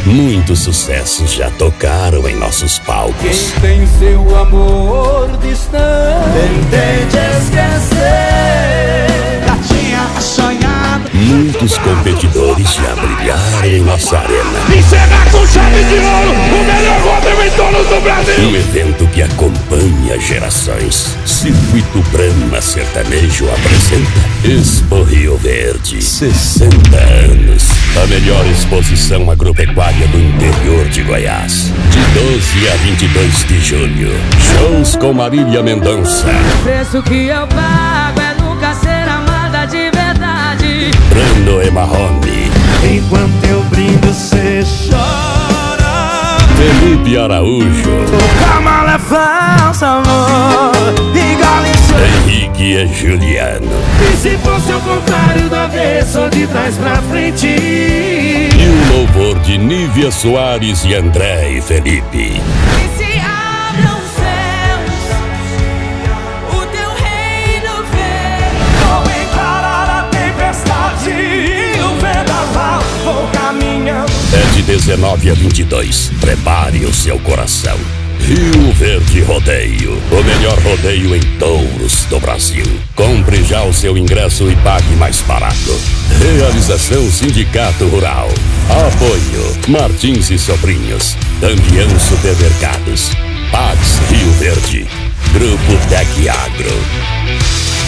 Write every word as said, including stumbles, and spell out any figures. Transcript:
Muitos sucessos já tocaram em nossos palcos. Quem tem seu amor distante tente esquecer. Já tinha sonhado. Muitos competidores já brilharam em nossa arena. Encerrar com chave de ouro o melhor Rodeio em Touros do Brasil. Um evento que acompanha gerações. Circuito Brahma Sertanejo apresenta Expo Rio Verde. sessenta anos. A melhor exposição agropecuária do interior de Goiás. De doze a vinte e dois de julho. Shows com Marília Mendonça. O preço que eu pago é nunca ser amada de verdade. Brando e Marrone. Enquanto eu brindo, cê chora. Felipe Araújo. Calma, é falso, amor. Igual isso. Henrique e Juliano. E se fosse o contrário da vez, só de trás pra frente. E o louvor de Nívia Soares e André e Felipe. E se abram os céus, o teu reino vem. Vou encarar a tempestade e o vendaval. Vou caminhando. É de dezenove a vinte e dois. Prepare o seu coração. Rio Verde Rodeio, o melhor rodeio em touros do Brasil. Compre já o seu ingresso e pague mais barato. Realização Sindicato Rural. Apoio Martins e Sobrinhos. Ambiente Supermercados. Pax Rio Verde. Grupo Tec Agro.